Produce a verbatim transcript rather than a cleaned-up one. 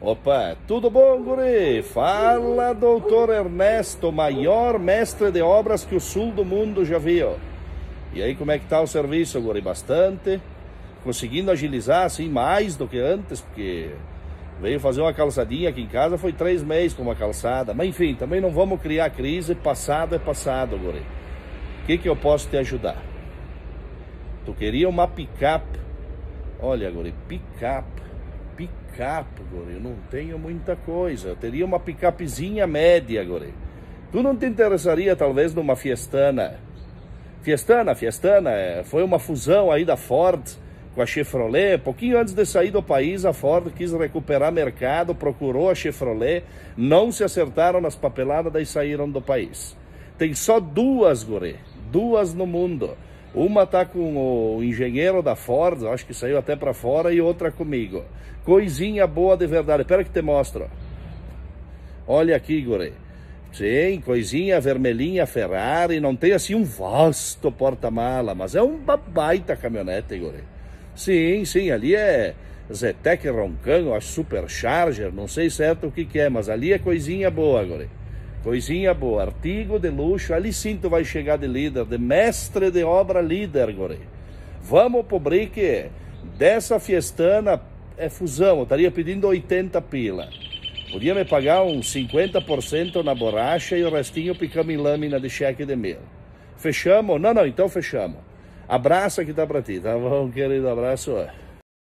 Opa, tudo bom, guri? Fala, doutor Ernesto, maior mestre de obras que o sul do mundo já viu. E aí, como é que tá o serviço, guri? Bastante? Conseguindo agilizar, assim, mais do que antes, porque veio fazer uma calçadinha aqui em casa, foi três meses com uma calçada. Mas, enfim, também não vamos criar crise, passado é passado, guri. O que que eu posso te ajudar? Tu queria uma picape? Olha, guri, picape. Picape, guri, eu não tenho muita coisa. Eu teria uma picapezinha média, guri. Tu não te interessaria, talvez, numa Fiestana? Fiestana, Fiestana, é, foi uma fusão aí da Ford com a Chevrolet. Pouquinho antes de sair do país, a Ford quis recuperar mercado, procurou a Chevrolet, não se acertaram nas papeladas, daí saíram do país. Tem só duas, guri, duas no mundo. Uma tá com o engenheiro da Ford, acho que saiu até para fora, e outra comigo. Coisinha boa de verdade. Espera que te mostro. Olha aqui, guri. Sim, coisinha vermelhinha Ferrari. Não tem assim um vasto porta-mala, mas é uma baita caminhonete, guri. Sim, sim, ali é Zetec Roncão, acho Supercharger, não sei certo o que que é, mas ali é coisinha boa, guri. Coisinha boa, artigo de luxo, ali sim tu vai chegar de líder, de mestre de obra líder, guri. Vamos pro brique dessa Fiestana, é fusão, eu estaria pedindo oitenta pila. Podia me pagar uns cinquenta por cento na borracha e o restinho picamos em lâmina de cheque de mil. Fechamos? Não, não, então fechamos. Abraço que tá pra ti, tá bom, querido? Abraço.